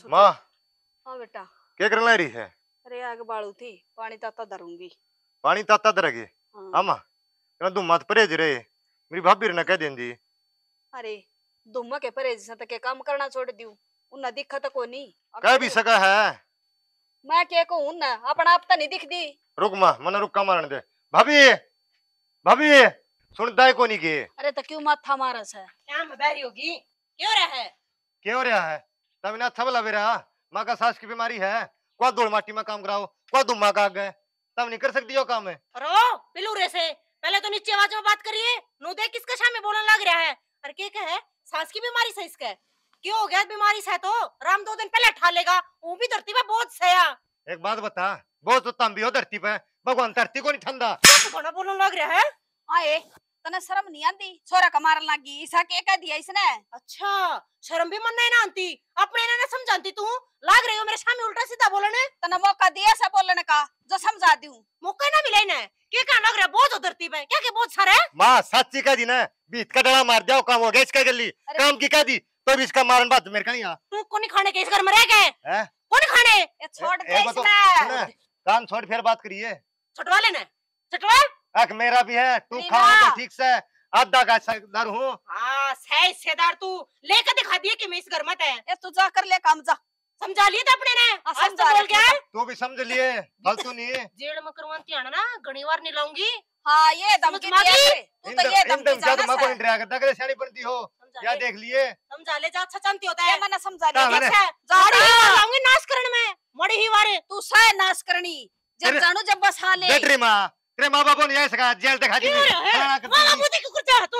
माँ हाँ बेटा। क्या करने रही है? अरे आग बालू थी, पानी ताता धरूंगी। पानी ताता धरेगी? हाँ। हाँ माँ तू मत परहेज रहे, मेरी भाभी ने कह देंगी। अरे दुम्मा के परहेज से तक के काम करना छोड़ दियो, उन्ना दिखा तो कोनी। कह भी सका है। मैं क्या कहूं ना, अपना आप तो नहीं दिख दी। रुक माँ मना रुक का मारने दे। भाभी भाभी सुनता है कोनी के? अरे तो क्यों माथा मारस है? क्या बहरी होगी? क्यों रहा है? क्यों रहा है? तब ना थबला भी रहा। माँ का सांस की बीमारी है, को धूल माटी में काम कराओ, को दुम्मा का गए, तब नहीं कर सकती हो काम है। रो पिलूरे से पहले तो नीचे आवाज में बात करिए। नो देख किसका सामने बोलने लग रहा है। अरे क्या है? सांस की बीमारी से इसका क्यों हो गया? बीमारी से तो राम 2 दिन पहले ठा लेगा, वो भी धरती पे बहुत सया। एक बात बता, बहुत तो तम भी हो धरती पे, भगवान धरती को नहीं ठंडा। तो कौन बोलने लग रहा है? आए तने शर्म नहीं आती? छोरा का मारन लगी, ऐसा क्या कह दिया इसने? अच्छा शर्म भी मन नहीं ना आती, अपने ने समझाती तू लाग रही हो मेरे सामने उल्टा सीधा बोलने। तने मौका दिया ऐसा बोलने का जो समझा दूं। मौका ना मिले ना, क्या कहना लग रहा है? बहुत हो धरती पे क्या बहुत सारा है। माँ सच्ची कह दी ना, बीत का डरा मार दिया, काम हो गया इसका गली काम की कह दी तो भी इसका मारन बात मेरे का नहीं आ। तू कोनी खाने के इस घर में रह गए? कोनी खाने? ये छोड़ दे इसने। काम छोड़ फिर बात करिए। छटवा लेना छटवा। अक मेरा भी है, तू खाओ तो ठीक से, आधा का हिस्सेदार हूँ। हाँ सही हिस्सेदार तू लेकर दिखा दिए कि मैं इस घर में है। ये तू जा कर ले काम जा। समझा लिए थे अपने ने? आज तो बोल गया तू भी समझ लिए, फालतू नहीं है। जेल में करवाती है ना, घनी बार नहीं लाऊंगी। हाँ ये धमकी दिया तू तो ये धमकी जाना है। मैं डरा करता करे सियानी बनती हो या देख लिए। समझा ले जा, अच्छा जानती होता है। मैंने समझा लिया। मड़ी ही वार लाऊंगी नाश करने में, मड़ी ही वारे तू साय नाश करनी जब जानू जब बस हाले। बेटरी माँ तेरे माँ बाप ने सका जेल तक हाजी माँ मुझे क्यों करता है तू?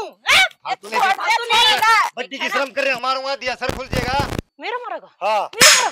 बच्ची की शर्म कर रहे, मारूंगा दिया सर खुल जाएगा। मेरा मारेगा? हाँ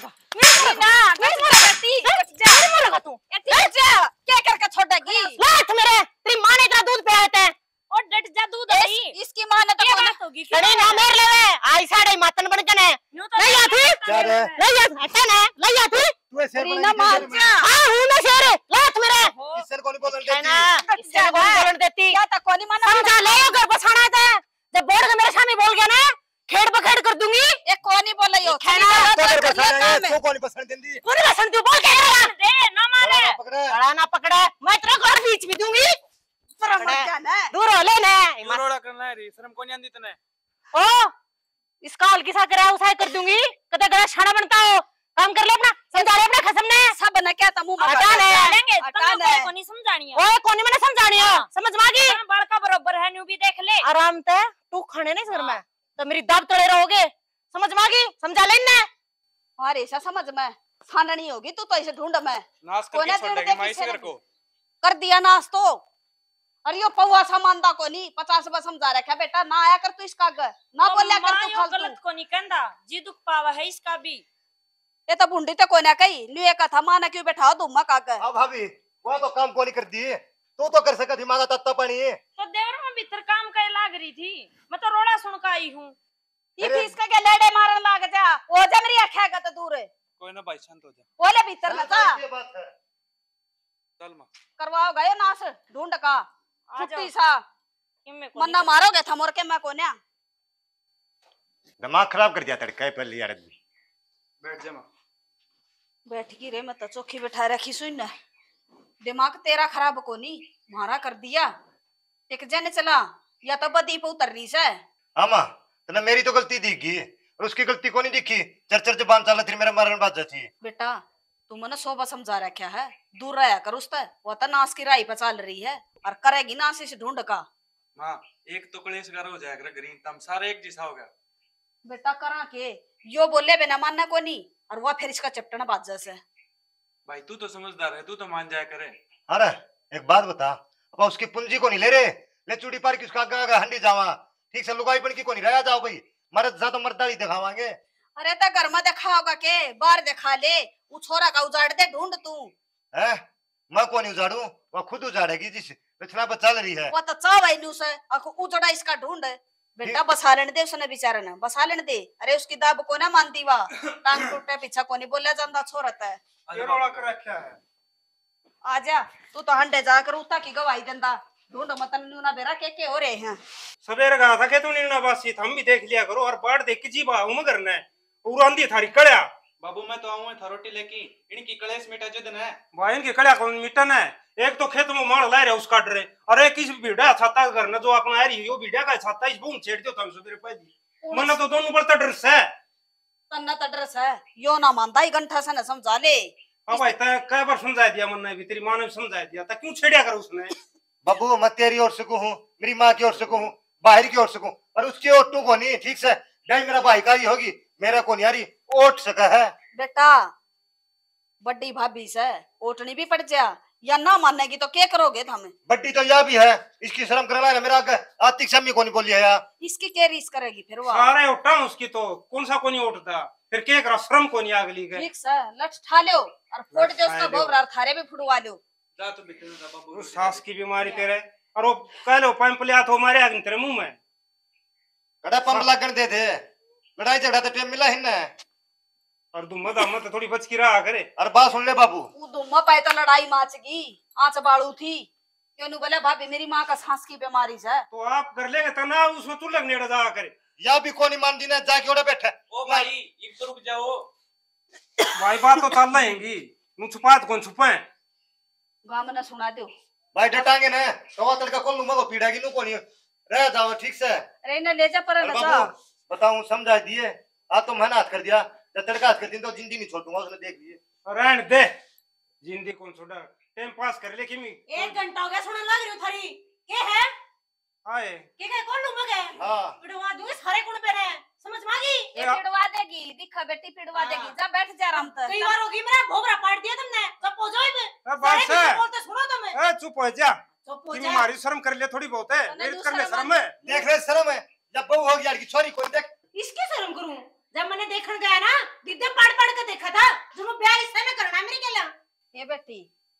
मेरा मारेगा तू? क्या करके छोड़ेगी? लात मेरे तेरी माँ ने इतना दूध पिलाया है और डट जा दूध नहीं। इसकी माँ ने तो बात होगी अरे ना मेरे लेवे आई साड़े मातन बन के ने नहीं आती नहीं हटा ना नहीं आती तू ऐसे रीना मार जा। हां हूं मैं शेर लात मेरे इससे कौन बोलने देती इससे कौन बोलने देती? क्या तक कोनी माना समझा ले घर बसाना था जब बोल के मेरे सामने बोल गया ना खेड़ बखेड़ कर दूंगी। एक कोनी बोले यो तू कौन पसंद देंदी? कौन पसंद तू बोल के दे ना मारे बड़ा ना पकड़े मैं तेरे घर बीच में दूंगी। दूर हो ले ना रोड़ा करना है री शर्म कोनी आंदी तने। ओ इसका हल्की सा करा उसाई कर दूंगी, कदे गला छाना बनता हो काम कर ले अपना, समझा ले अपना खसम ने सब ना क्या तमु में हटा लेंगे तुमको कोनी समझानी है। ओए कोनी मैंने समझानी है समझ मागी बड़का बराबर है न्यू भी देख ले आराम से तू खाने नहीं सर में तो मेरी दाब तड़े रहोगे समझ मागी समझा ले ना। अरे ऐसा समझ में खाना नहीं होगी तू तो ऐसे ढूंढ में नाश करके छोड़ देगी मां इसी घर को कर दिया नाश तो। अरे यो पौवा सामानदा को नहीं 50 बार समझा रखा बेटा ना आया कर तू इसका घर ना बोलिया कर तू फालतू गलत को नहीं कहंदा जी दुख पावा है इसका भी। ये तो बुंडी तो कोई ना कही लिये का था माना क्यों बैठा दुम्मा का घर। हां भाभी वो तो काम को नहीं कर दी, तू तो कर सका दिमाग तत्ता पानी है तो देवर में भीतर काम करे लाग रही थी, मैं तो रोड़ा सुन का आई हूं। ये भी इसका के लेड़े मारन लाग जा ओ जमरी आखेगा तो दूर है कोई ना भाई शांत हो जा बोले भीतर में जा ये बात है। चल मां करवाओ गए नाश ढूंढ का छुट्टी सा मन्ना मारोगे थमोर के मैं कोन्या दिमाग खराब कर दिया तड़का पर लिया आदमी। बैठ जा मां बैठ की रे मैं तो चौकी बैठा रखी सुन ना दिमाग तेरा खराब को नहीं मारा कर दिया एक जन चला या तो बदी पे उतर रही से। हां मां तने मेरी तो गलती दिखी और उसकी गलती को नहीं दिखी, चर जबान चला थी मेरा मारन बात जाती बेटा तू मने 100 बार समझा रखा है दूर रहा कर उससे वो तो नाश की राही पे चल रही है और करेगी नाश से ढूंढ का। मां एक तो कलेश घर हो जाएगा ग्रीन तम सारे एक जैसा होगा बेटा करा के यो बोले बिना मानना को नहीं और वो फिर इसका चपटना बात जैसे। भाई तू तो समझदार है, तू तो मान जाया करे। अरे एक बात बता, अब उसकी पूंजी को नहीं ले रहे ले चूड़ी पार की उसका आगा हंडी जावा ठीक से लुगाई बन की को नहीं रहा जाओ भाई मर्द ज्यादा मर्दारी दिखावांगे। अरे तो घर में देखा होगा के बाहर दिखा ले वो छोरा का उजाड़ दे ढूंढ तू है मैं को नहीं उजाड़ू वो खुद उजाड़ेगी जिस रचना पर चल रही है वो तो चाव आई न्यूस है उजड़ा इसका ढूंढ बेटा बसा लेने दे उसने बेचारे ने बसा लेने दे। अरे उसकी दाब को ना मानती वा टांग टूटे पीछा को नहीं बोला जाता छोरत है ये रोड़ा कर रखा है आजा तू तो हंडे जाकर उता की गवाही देंदा ढूंढ मतन न्यूना बेरा के हो रहे हैं सवेरे कहा था कि तू न्यूना बासी हम भी देख लिया करो और बाढ़ देख के जी बा हम करना है और आंधी थारी कड़या बाबू मैं तो आऊं था रोटी लेके, इनकी कलेश मिटा जो दिन है भाई इनकी कड़िया कौन मिटन है। एक तो खेत में मार ला रहे उसका डरे, और एक इस भीड़ा छाता घर में जो अपना आ रही, वो भीड़ा का छाता इस बूम छेड़ दो तुम सुबह पैदी मन तो दोनों बड़ता डर से तन्ना तो डर से यो ना मानता ही घंटा से न समझा ले। हां भाई ता कई बार समझा दिया मन ने भी, तेरी मां ने समझा दिया, ता क्यों छेड़िया कर उसने। बाबू मैं तेरी ओर से हूँ, मेरी माँ की ओर से हूँ, बाहर की ओर से हूँ, और उसकी ओर टू को नहीं। ठीक से नहीं मेरा भाई का ही होगी, मेरा को नहीं यारी ओट सका है। बेटा बड़ी भाभी से ओटनी भी पड़ जा, या ना मानेगी तो क्या करोगे हमें। बड्डी तो यह भी है, इसकी शर्म करना है मेरा आतिक शम्मी को नहीं बोली है यार। इसकी क्या रीस करेगी फिर वो। सारे उठा उसकी तो कौन सा को नहीं उठता, फिर क्या करा शर्म को नहीं अगली के। ठीक से लठ ठा लो और फोड़ दो उसका भोवरा, थारे भी फुड़वा लो। जा तो बिटन दा बाबू उस सास की बीमारी तेरे, और वो कह लो पंप लिया तो मारे आगे तेरे मुंह में कड़ा पंप लगन दे दे, लड़ाई झगड़ा तो टाइम मिला ही ना। और तू मत मत थोड़ी बच की रहा करे। और बात सुन ले बाबू, वो दुम्मा पाए तो लड़ाई माचगी, आंच बाड़ू थी क्यों बोला भाभी मेरी माँ का सांस की बीमारी है। तो आप कर लेंगे तना उसमें तू लगने जा करे, या भी कोनी मान दी ना जाके ओड़े बैठे। ओ भाई एक तो रुक जाओ भाई बात तो चल रहेंगी, मुंह छुपा तो कौन छुपाए। गाँव में सुना दो भाई डटांगे ना तो तड़का कौन लूंगा वो पीड़ागी नु कोनी रह जाओ। ठीक से अरे ना ले जा पर और बाबू बताऊं समझा दिए, आ तो मैंने हाथ कर दिया, जब तड़का हाथ कर दी तो जिंदगी नहीं छोड़ूंगा, उसने देख लिए। रहने दे जिंदगी कौन छोड़ा, टाइम पास कर ले किमी। 1 घंटा हो गया सुनने लग रही हूं थारी के है हाय के कौन लू मगे हां पिड़वा दूंगी सारे गुण पे रहे समझ मागी। ये पिड़वा देगी, दिखा बेटी पिड़वा देगी, जा बैठ जा आराम से। कई बार होगी मेरा भोगरा पाट दिया तुमने, चुप हो जाओ बे। ए बस सारे कुछ बोलते सुनो तुम। ए चुप हो जा, चुप हो किमी जा। मारी शर्म कर ले थोड़ी बहुत है, मेरी कर ले शर्म है। देख रहे शर्म है, जब बहू होगी यार की छोरी कोई देख। इसकी शर्म करूं, जब मैंने देखने गया ना दिद्दे पाड़ पाड़ के देखा था, जो ब्याह इससे में करना मेरे केला। ये बेटी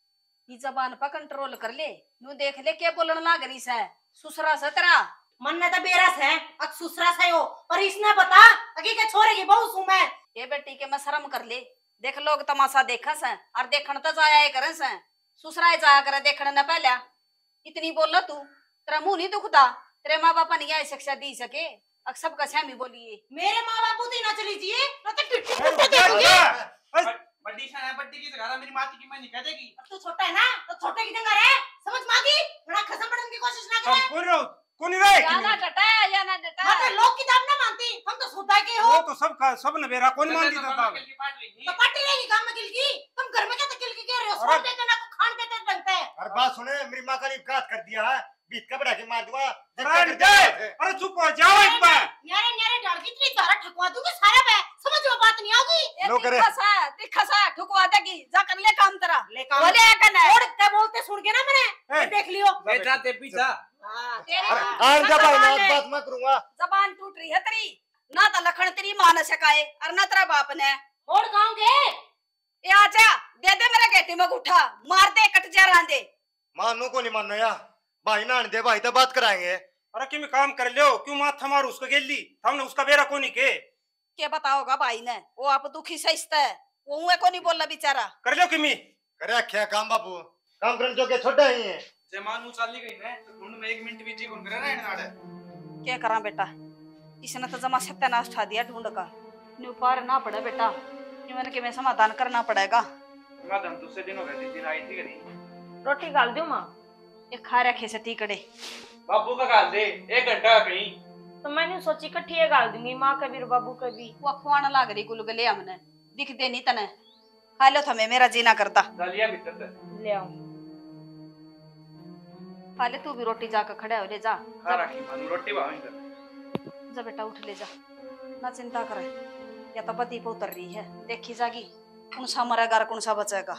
ये जबान पर कंट्रोल कर ले, नु देख ले क्या बोलने लाग रही है ससुरा से तेरा। मन ने तो बेरस है अक सुसरा से हो, पर इसने बता अगे के छोरे की बहू सु मैं। ये बेटी के मैं शर्म कर ले, देख लोग तमाशा देखा से और देखण तो जाया करे से, ससुराए जाया करे देखण न पहले। इतनी बोल तू, तेरा मुंह नहीं दुखता, तेरे माँ बापा ने यह शिक्षा दी सके अक सब का छमी बोलिए। मेरे माँ बापू तो ना चली जिए ना तो टिट्टी ए, कुत्ते जा, देखोगे। जा। बड्डी शाना बड्डी की जगह मेरी माती की मैं नहीं कह देगी। तू छोटा है ना तो छोटे की जगह रहे, समझ मागी बड़ा खसम पड़ने की कोशिश ना करे। हम कोनी रहे या ना किमी, डटा या ना डटा। मतलब लोग किताब ना मानती, हम तो सुधा के हो। वो तो सब का सब ने बेरा कौन मान दी था। तो पट्टी रहेगी काम में गिलकी, तुम घर में क्या तो गिलकी कह रहे हो, अरे- सोच देते ना को खान देते बनते हैं। और बात सुने, मेरी माँ का ने घात कर दिया है, बीत का बढ़ा के मार दूंगा। रहने दे, अरे चुप हो जाओ एक बार। न्यारे न्यारे डाल की इतनी धारा ठकवा दूंगी सारे पे, समझ में बात नहीं आऊगी। लो करे। दिखा सा ठुकवा देगी, जा कर ले काम तेरा। ले काम बोले कने छोड़ के बोलते सुन के ना मैंने, ए, ये देख लियो। बेटा ते पीछा हाँ, तेरी अरे माँ आन जा भाई, जबान मैं है, बात मैं करूंगा। जबान टूट रही है तेरी, ना तो लखन तेरी माँ ने सिखाए और ना तेरा बाप ने। छोड़ गाँव के। ये आजा दे दे मेरे गेटी में गुठा, मार दे कट जा रांदे। मानू को नहीं मानना यार, भाई ना दे भाई तो बात कराएंगे। अरे किमी काम कर लियो, क्यों माथा मारो उसको गेली, हमने उसका बेरा कोनी के क्या बताओगा भाई ने, वो आप दुखी सहिस्ता है, वो मुँह को नहीं बोला बेचारा। कर लियो किमी। करे क्या काम बाबू, काम करने जो के छोटा ही है। जे मानू चाली गई ने तो ढूंढ में 1 मिनट भी जी कौन करे रहने नाड़े। क्या करा बेटा, इसने तो जमा सत्यानाश उठा दिया ढूंढ का, न्यू पार ना पड़ा बेटा, इवन के में समाधान करना पड़ेगा। मादम तुझसे दिन हो गए, दिन आई थी करी रोटी गाल दो माँ। ये खा रखे से टीकड़े बाबू का गाल दे 1 घंटा कहीं। तो मैंने सोची कट्ठी गाल दूंगी, माँ का भी और बाबू का भी। वो खुआना लाग रही गुलगुले हमने, दिख दे नहीं तने, खा लो थमे मेरा जीना करता। डालिया भीतर से ले आओ। खा ले तू भी रोटी जाकर खड़ा हो ले जा। खा रखी मानू रोटी बावई कर। जा बेटा उठ ले जा, ना चिंता करे, या तो बदी पे उतर रही है, देखी जागी कौन सा मरेगा और कौन सा बचेगा।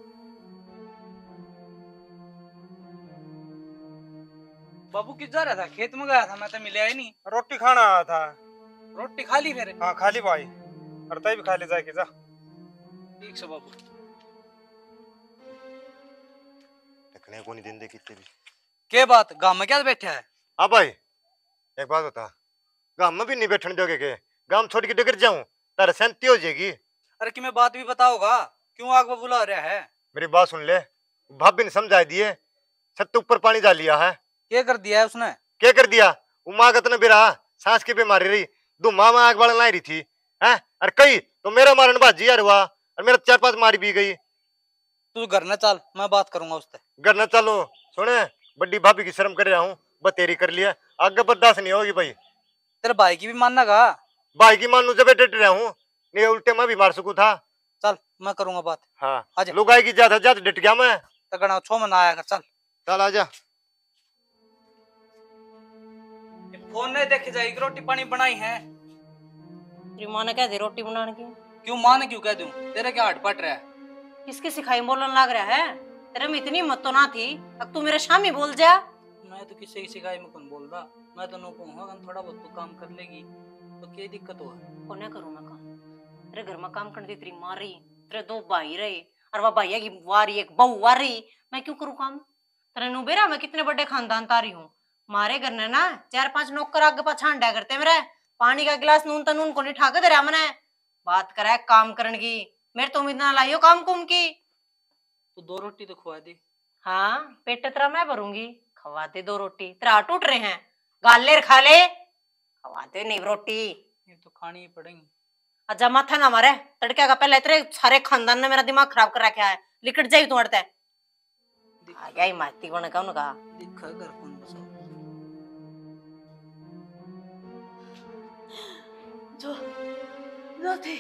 बाबू किस जा रहा था, खेत में गया था, मैं तो मिला ही नहीं। रोटी खाना आया था। रोटी खा ली फिर? हाँ खा ली भाई, और तय भी खा ले जाके जा। ठीक से बाबू। देखने को नहीं दिन दे कितने भी। के बात गांव में क्या बैठा है? हाँ भाई एक बात बता, गांव में भी नहीं बैठने दोगे के, गांव छोड़ के डगर जाऊं तारा शांति हो जाएगी। अरे कि मैं बात भी बताओगा, क्यों आग में बुला रहा है? मेरी बात सुन ले, भाभी ने समझा दिए, छत ऊपर पानी डाल लिया है। क्या कर दिया है उसने? क्या कर दिया, वो माँ का तना बेरा सांस की बीमारी रही, दो माँ आग बाल लाई रही थी, है। और कई तो मेरा मारन बाजी यार हुआ और मेरा 4-5 मारी भी गई। तू घर न चल, मैं बात करूंगा उससे। घर न चलो सुने, बड़ी भाभी की शर्म कर रहा हूँ, बतेरी कर लिया, आगे बर्दाश्त नहीं होगी भाई। तेरे भाई की भी मानना का? भाई की मानू जब डट रहा हूँ, नहीं उल्टे मैं भी मार सकूं था। चल मैं करूंगा बात। हाँ आजा। लुगाई की ज्यादा ज्यादा डट गया मैं। तगड़ा छो में ना आया कर। चल चल आजा। फोन नहीं देखे जाएगी, रोटी पानी बनाई है। तेरी माँ ने कह दे रोटी बनाने की। क्यों मां ने क्यों कह दूं? तेरा क्या हट पट रहा है? किसकी सिखाई बोलने लग रहा है? तेरे में इतनी हिम्मत तो ना थी, अब तू मेरे सामने बोल जा। मैं तो किसी की शिकायत में कौन बोल रहा, मैं तो नो कहूंगा थोड़ा बहुत तो काम कर लेगी तो क्या दिक्कत हो? कोने करूँ मैं काम? तेरे घर में काम करने दी तेरी माँ रही, तेरे 2 भाई रहे और वह भैया की वारी एक बहू आ रही, मैं क्यों करूँ काम? तेरे नुबेरा मैं कितने बड़े खानदान तारी हूँ, मारे घर ने ना 4-5 नौकर आगे पाछान डा करते मेरे। पानी का गिलास नून तो नून को नहीं ठाके दे रहा मैंने। बात करा है काम करने की, मेरे तो उम्मीद ना लाइयो काम कुम की। तो 2 रोटी तो खुआ दी। हाँ पेट तेरा मैं भरूंगी, खवाते 2 रोटी। तेरा टूट रहे हैं, गालेर खा ले, खवाते नहीं रोटी। ये तो खानी ही पड़ेंगी। अच्छा माथा ना मारे, तड़के का पहले तेरे सारे खानदान ने मेरा दिमाग खराब कर रखा है। लिकट जाई तू अड़ता है आ गया ही माती बन का उनका। दिखा घर कौन बसा। जो थी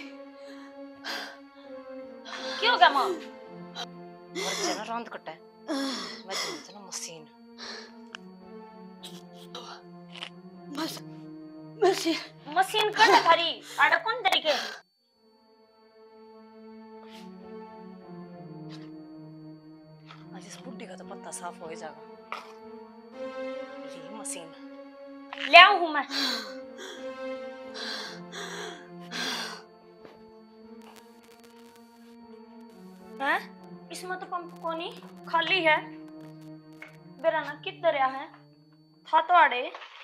क्यों होगा माँ? और जना रौंद कटा है मैं चला मशीन मशीन कर थारी आड़ा कौन तरीके? आज इस बुड्ढी का तो पत्ता साफ हो जाएगा। ये मशीन ले आऊं हूँ मैं। हैं? इसमें तो पंप को नहीं खाली है। बेरा ना किधर है? था तो आड़े।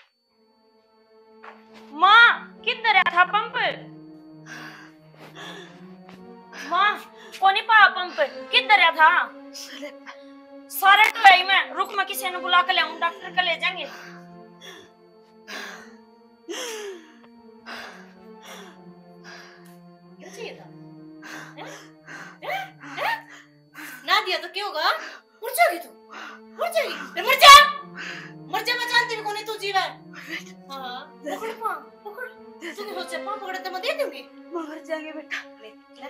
माँ किधर था पंप? माँ कोनी पा पंप किधर था? सारे टोई में रुक, मैं किसी ने बुला के ले आऊं, डॉक्टर के ले जाएंगे। क्या चाहिए था? ना दिया तो क्या होगा? उड़ जाएगी तू, उड़ जाएगी, फिर मर जा, मर जा। मैं जानती भी कौन तू जीव है। हाँ पकड़ पाँ, पकड़। तूने सोचा पाँ पकड़े तो मैं दे दूंगी। मर जाएंगे बेटा। ले ले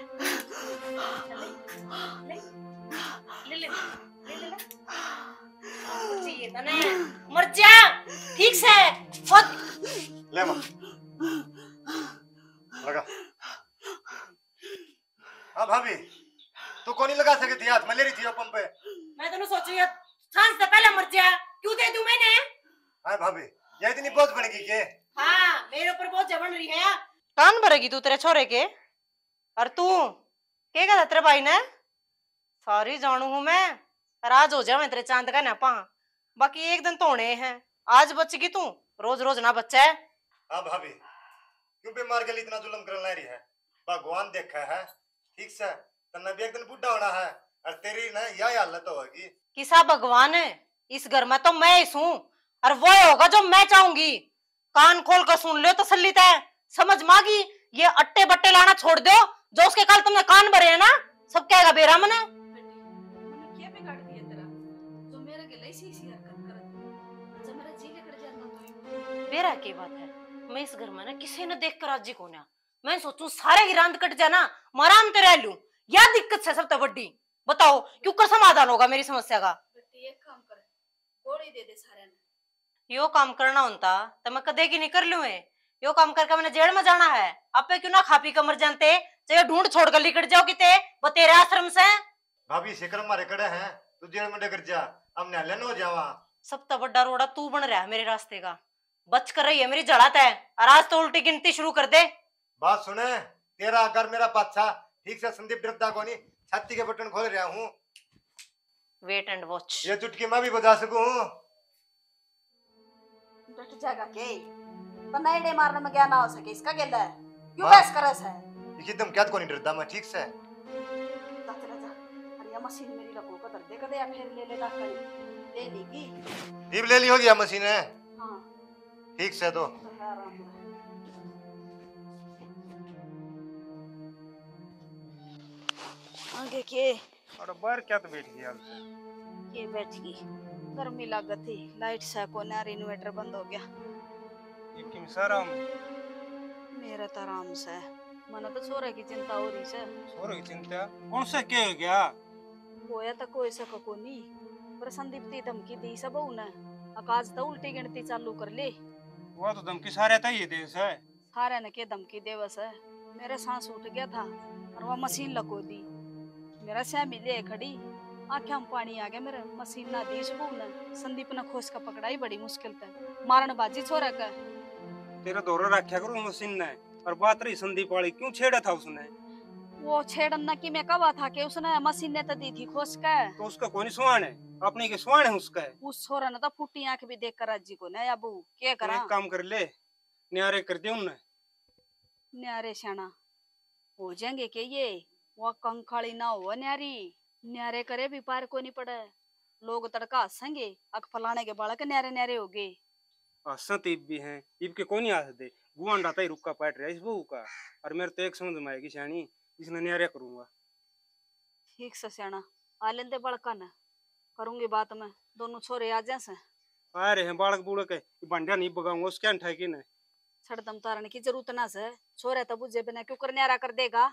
ले ले ले ले ले चाहिए था ना, मर जा ठीक से। ले मां लगा। हाँ भाभी तू कौन ही लगा सके थी हाथ में ले रही थी पंप पे। मैं तो सोची सांस से पहले मर जा, क्यों दे दूं मैंने? हाँ भाभी ये इतनी बोझ बनेगी के? हाँ मेरे ऊपर बहुत जबन रही है। कान भरेगी तू तेरे छोरे के? और तू क्या कहा तेरे भाई ने? सारी जानू हूं मैं, राज हो जावे तेरे चांद का ना पा। बाकी एक दिन तोड़े हैं, आज बचगी तू, रोज रोज ना बच्चा है। हाँ भाभी क्यों बीमार के लिए इतना जुल्म करने ला रही है? भगवान देखा है ठीक से, तन्ने भी एक दिन बुढ़ा होना है और तेरी ना यह हालत होगी। किसा भगवान है? इस घर में तो मैं ही हूँ और वो होगा जो मैं चाहूंगी। कान खोल कर सुन लो तसल्ली तय, समझ मागी। ये अट्टे बट्टे लाना छोड़ दो, जो उसके कल तुमने कान भरे है ना, सब कहेगा बेरा मने। क्या बिगाड़ दिया तेरा जो मेरे के लिए ऐसी हरकत करत जब मेरा जी लेकर जाना तो बेरा की बात है, मैं इस घर में ना किसी ने देख कर राजी को ना, मैं सोचूं सारे ही रांद कट जाना, मराम ते रह लूं, या दिक्कत है सबसे बड़ी। बताओ क्यों कर समाधान होगा मेरी समस्या का? बेटी एक काम कर, गोली दे दे सारे ने। यो काम करना होता तो मैं कदे की नहीं कर लूं। यो काम करके मैंने जेल में जाना है, आपे क्यों ना खा पी कर मर जानते, चाहे ढूंढ छोड़ कर लिकट जाओ किते वो तेरे आश्रम से। भाभी शिकर मारे कड़े हैं, तू जेल में डगर जा, हम न्यायालय न हो जावा। सब तो बड़ा रोड़ा तू बन रहा है मेरे रास्ते का, बच कर रही है मेरी जड़ात है, और आज तो उल्टी गिनती शुरू कर दे। बात सुने, तेरा अगर मेरा पाछा ठीक से संदीप डरता को नहीं, छाती के बटन खोल रहा हूँ। Wait and watch. ये चुटकी मैं भी बजा सकूं। डट जाएगा के तो नैडे मारने में क्या ना हो सके, इसका गेला है क्यों हाँ। बस करस है? एकदम क्या को नहीं डरता मैं ठीक से। जा चला जा, अरे ये मशीन मेरी लगो को दर्द कर दे या फिर ले ले डॉक्टर ले लेगी। दीप ले ली होगी या मशीन है? हां ठीक से तो आराम से। आगे के और बाहर क्या तो बैठ गया हमसे। ये बैठ गई गर्मी लागत थी लाइट से को ना इन्वर्टर बंद हो गया ये किम सारा मेरा तो आराम से मन तो छोरे की चिंता हो रही से छोरो की चिंता कौन सा क्या हो गया होया तो कोई सका को नहीं पर संदीप ती धमकी दी सब ने आकाश तो उल्टी गिनती चालू कर ले वो तो धमकी सारे था ये देश है सारे ने के धमकी देवस है मेरे सांस उठ गया था और वो मशीन लगो दी मेरा सह मिले खड़ी आंखें में पानी आ गया मेरे मशीन ना दी सुबह ने संदीप ने खोस का पकड़ाई बड़ी मुश्किल से मारन बाजी छोरा का तेरा दौरा रखा करो मशीन ने और बात रही संदीप वाली क्यों छेड़ा था उसने वो छेड़ना की मैं कहा था कि उसने मशीन ने तो दी थी खोस का तो उसका कौन सुहान है अपनी के सुहान है उसका है उस छोरा ने तो फुटी आंख भी देख कर अज्जी को ना अबू क्या तो करा एक काम कर ले न्यारे कर दे उन्हें न्यारे शाना हो जाएंगे के ये वो कंखाली ना हो न्यारी न्यारे करे भी पार को नहीं पड़े लोग तड़का हंसेंगे अख फलाने के बालक न्यारे न्यारे हो गए हंसत इब भी हैं इब के कौन हंस दे गुआंडा ही रुक्का पाट रहा है इस बहू का और मेरे तो एक समझ में आएगी शानी इसने न्यारे करूंगा ठीक से सियाना आ लेंदे बड़का न करूंगी बात में दोनों छोरे आ जाए से आ रहे हैं बालक बूढ़ के बंडिया नहीं बगाऊंगा उसके अंठा की ने छड़दम तारने की जरूरत ना से छोरे तो बुझे बिना क्यों कर न्यारा कर देगा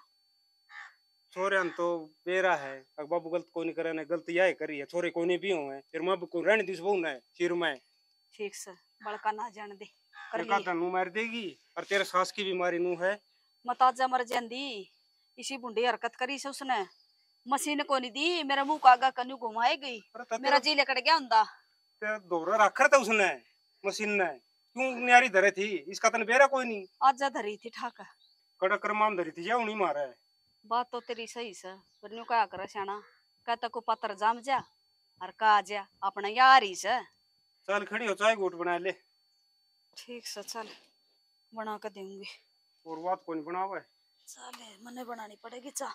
छोरे तो बेरा है अब बाबू गलत को नहीं करे ने गलती यही करी है छोरे को नहीं भी हुए फिर मैं को रहने दिस बहू ने सिर में ठीक से बड़का ना जान दे कर एक आधा नू मार देगी और तेरे सास की बीमारी नू है मताजा मर जांदी इसी बुंडी हरकत करी से उसने मशीन को नहीं दी मेरा मुंह का आगा कन्यू घुमाए गई मेरा जी लेकड़ गया हुंदा तेरा दौरा रखा था उसने मशीन ने क्यों न्यारी धरे थी इसका तन बेरा कोई नहीं आजा धरी थी ठाका कड़क कर माम धरी थी जाओ नहीं मारा है बात तो तेरी सही से पर न्यू क्या करे सियाना कहता को पत्थर जाम जा और का आ जा अपना यार ही से चल खड़ी हो चाय गोट बना ले ठीक से चल बना कर दूंगी और बात कौन बनावा है चले मने बनानी पड़ेगी चाह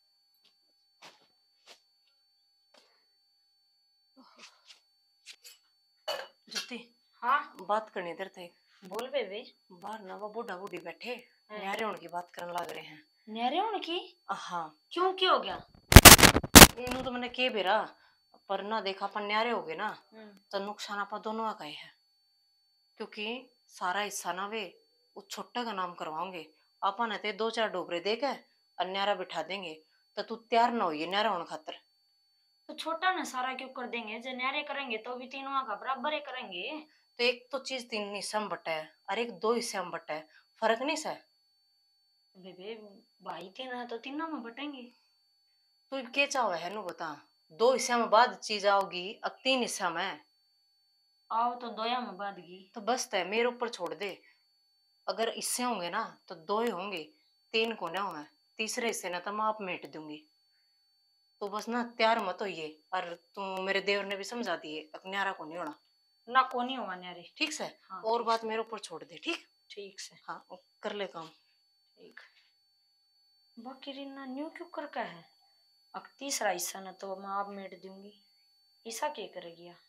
जुत्ती हाँ बात करनी देर थे बोल बेबे बाहर ना वो बूढ़ा बूढ़ी बैठे न्यारे उनकी बात करने लग रहे हैं न्यारे उनकी हाँ क्यों क्या हो गया इन्हों तो मैंने के बेरा पर ना देखा अपन न्यारे हो गए ना तो नुकसान अपन दोनों का ही है क्योंकि सारा हिस्सा ना वे उस छोटे का नाम करवाओगे अपन है 2-4 डोबरे देके और न्यारा बिठा देंगे तो तू तैयार ना होइए न्यारा होने खातर तो छोटा ना सारा क्यों कर देंगे जो न्यारे करेंगे तो भी तीनों का बराबर ही करेंगे तो एक तो चीज 3 हिस्से में बटा है और एक 2 हिस्से में बटा है फर्क नहीं सा बेबे भाई तीन है तो तीनों में बटेंगे तू क्या चाहो है नु बता 2 हिस्से में बाद चीज आओगी अब 3 हिस्सा में आओ तो दोया में बाद गई तो बस तय मेरे ऊपर छोड़ दे अगर इससे होंगे ना तो 2 ही होंगे 3 को ना होंगे तीसरे हिस्से ना तो मैं आप मेट दूंगी तो बस ना तैयार मत होइए और तू मेरे देवर ने भी समझा दिए अब न्यारा को नहीं होना ना को नहीं होगा न्यारे ठीक से हाँ, और ठीक बात से। मेरे ऊपर छोड़ दे ठीक ठीक से हाँ कर ले काम ठीक बाकी रीना न्यू क्यों कर का है अब तीसरा हिस्सा ना तो मैं आप मेट दूंगी ऐसा क्या करेगी या?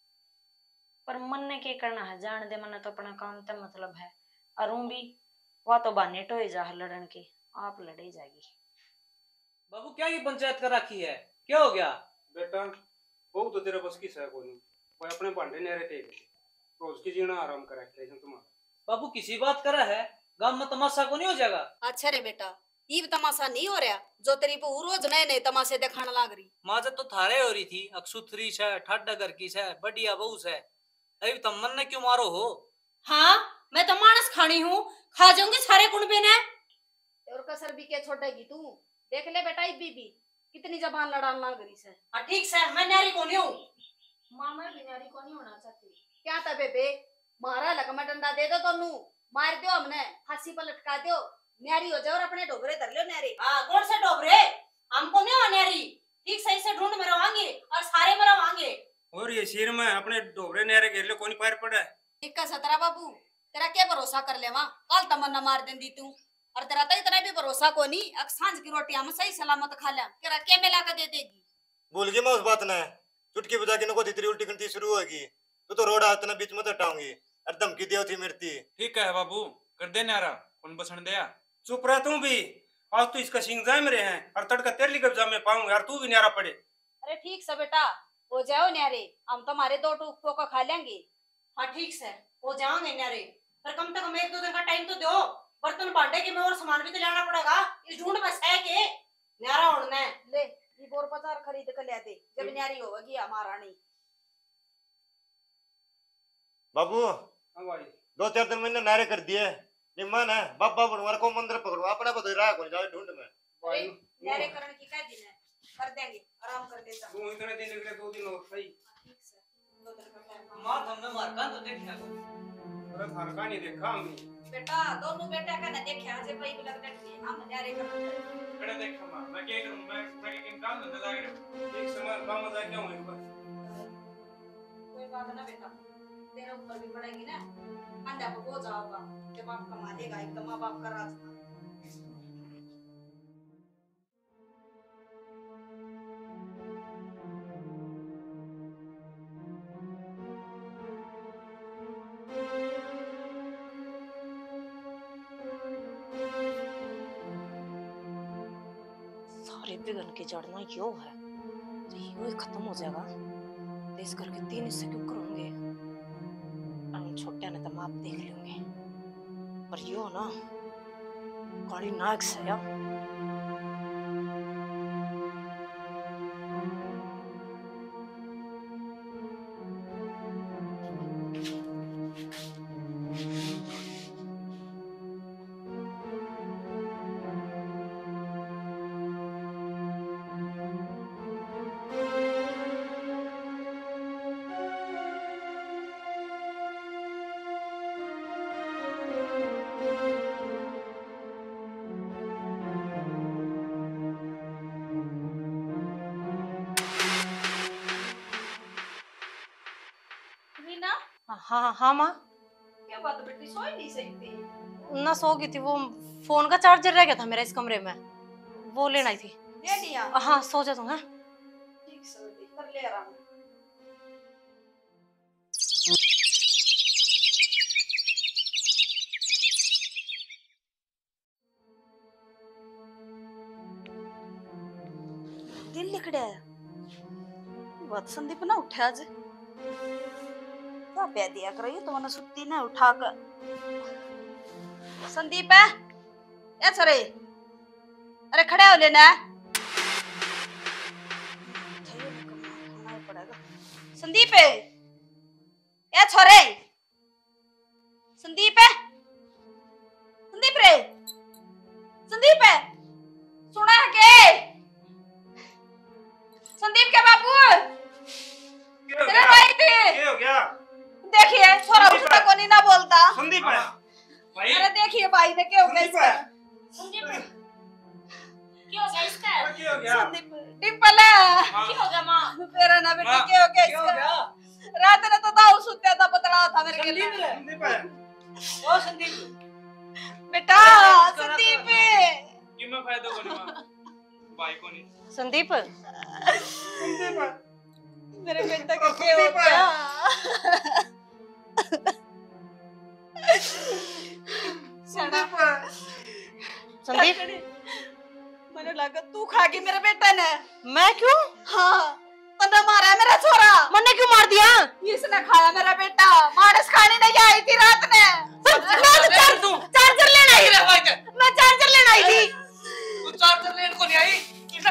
पर मन ने क्या करना है जान दे मन तो अपना काम तक मतलब है और हूँ भी वह तो बाने टोए जा लड़न के आप लड़े जाएगी बाबू क्या ये पंचायत कर रखी है क्या हो गया बेटा वो तो तेरे बस की सह को नहीं वो अपने भांडे न्यारे टेक तो उसकी जीना आराम करा है तुम्हारा बाबू किसी बात करा है गांव में तमाशा को नहीं हो जाएगा अच्छा रे बेटा ये तमाशा नहीं हो रहा जो तेरी बहू रोज नए नए तमाशे दिखाने लाग रही माजत तो थारे हो रही थी अक्सुथरी से ठाडा घर की से बढ़िया बहू से अभी तुम मन ने क्यों मारो हो हाँ मैं तो मानस खानी हूँ खा जाऊंगी सारे कुंडे ने और कसर भी क्या छोड़ेगी तू देख ले बेटा बीबी कितनी जबान लड़ान लाग रही से हाँ ठीक से मैं न्यारी को नहीं हूँ मामा बिनारी को नहीं होना चाहती क्या था बेबे मारा लकमा डंडा दे दो दोनों मार दो हमने फांसी पर लटका दो न्यारी हो जाओ और अपने डोबरे धर लो न्यारी हाँ कौन से डोबरे हमको नहीं हो न्यारी ठीक सही से ढूंढ में रवांगे और सारे में रवांगे और ये सिर में अपने डोबरे न्यारे घेर ले कौन पैर पड़ा है इक्का सतरा बाबू तेरा क्या भरोसा कर ले वहां कल तमन्ना मार देंदी तू और तेरा तो इतना भी भरोसा को नहीं अब सांझ की रोटी हम सही सलामत खा ले तेरा क्या मिला कर दे देगी भूल गई मैं उस बात ने चुटकी बजा के नको तितरी उल्टी गिनती शुरू होगी तो रोड आतना बीच में हटाऊंगी और धमकी दियो थी मेरती ठीक है बाबू कर दे न्यारा कौन बसन दिया चुप रह तू भी आज तो इसका सिंह जाम रहे हैं और तड़का तेरे लिए कब जामे पाऊंगा यार, तू भी न्यारा पड़े। अरे ठीक से बेटा हो जाओ न्यारे, हम तुम्हारे 2 टूकों का खा लेंगे। हाँ ठीक से हो जाओगे न्यारे, पर कम से कम 1-2 दिन का टाइम तो दो। बर्तन भांडे के में और सामान भी तो लाना पड़ेगा, इस ढूंढ बस है के न्यारा उड़ना है। ले ये बोर बाजार खरीद कर ले दे, जब न्यारी होगी हमारा नहीं। बाबू हाँ भाई 2-4 दिन मैंने नारे कर दिए, निम्मन है बाबा बनवार को मंदिर पकड़ो अपना बदल रहा कौन जाए ढूंढ में। भाई न्यारे करने की क्या दिन है, कर देंगे आराम कर लेता। तू इतने दिन के लिए 2 दिन और सही। ठीक से 2 दिन का टाइम। मां हमने मार का तो देखना को अरे थार का नहीं देखा हमने बेटा दोनों बेटा का न देखे आज भाई भी लगते हैं हम न्यारे कर। बड़ा देखा मैं क्या करूं, मैं के काम धंधा लग रहा एक समय काम में जाके हूं बस। कोई बात ना बेटा, तेरे ऊपर भी पड़ेगी ना, अंडा को हो जाओगा जब आप कमा लेगा एकदम माँ बाप का राज था। सारे बिगन के जड़ना यो है तो यो ही खत्म हो जाएगा तो इस घर के 3 हिस्से क्यों करोगे। छोटे ने तो माप देख लेंगे पर यो ना काली नाग से या मीना हाँ हाँ माँ क्या बात बेटी, सो ही नहीं सही थी? ना सो गई थी, वो फोन का चार्जर रह गया था मेरा इस कमरे में, वो लेना ही थी। ले लिया? हाँ सो जा तुम। ठीक से बेटी कर ले आराम। दिल लिखड़ा है बात संदीप ना उठे आज क्या पे दिया कर रही तो मैंने सुत्ती ना उठा कर। संदीप है या छोरे, अरे खड़े हो लेना पड़ेगा। संदीप है या छोरे, संदीप है, संदीप रे, संदीप है सुना है के संदीप के बाबू तेरे भाई थे। क्या हो गया? देखिए छोरा उसका को नहीं ना बोलता। संदीप है भाई, अरे देखिए भाई ने क्या हो गया इसका। संदीप क्या हो गया इसका? क्या हो गया? संदीप डिंपल है क्या हो गया माँ? मेरा ना बेटा क्या हो गया इसका। रात ने तो दाऊ सुत्या था पतला था मेरे के लिए। संदीप है ओ संदीप बेटा संदीप कि मैं फायदा को नहीं भाई को नहीं। संदीप संदीप है मेरे बेटा का क्या हो गया। संदीप है संदीप मैंने लगा तू खागी मेरे बेटे ने। मैं क्यों? हाँ तने मारा है मेरा छोरा। मैंने क्यों मार दिया? इसने खाया मेरा बेटा, मानस खाने नहीं आई थी रात ने। चार्जर लेना आई रे भाई, मैं चार्जर लेना आई थी। तू चार्जर लेने को नहीं आई?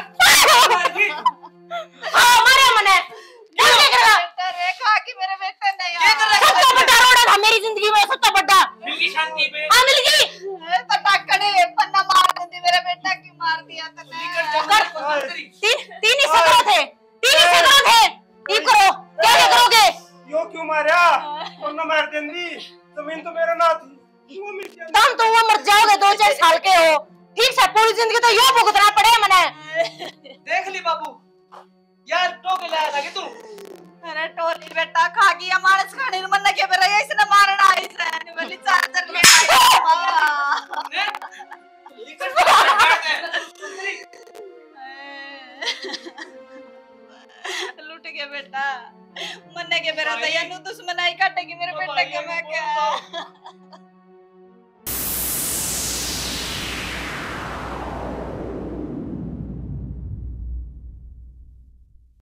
हाँ मारा मैंने। क्या करेगा? बेटा रे खागी मेरे बेटे ने क्या यार। कर रहा है? सबसे बड़ा रोड़ा था मेरी जिंदगी में, सबसे बड़ा। मिली शांति पे हाँ मिल गई। तो टाकड़े पन्ना मार देती मेरे बेटा की मार दिया तने। तीन ही सगरों थे, तीन ही सगरों थे। ये करो, क्या करोगे? यो क्यों मारा? और ना मार देंदी, जमीन तो मेरा ना थी। वो मिल गया। तुम तो वो मर जाओगे, 2-4 साल के हो। ठीक से पूरी जिंदगी तो यो भुगतना पड़े मने। देख ली बाबू यार टोके लाया था कि तू अरे टोली बेटा खागी हमारे खाने मन के बेरा इसने मारना आई से वाली चार्जर ले आई। ने निकल लूट गया बेटा मन के बेरा तो यानू दुश्मनाई काटेगी मेरे बेटे के। मैं क्या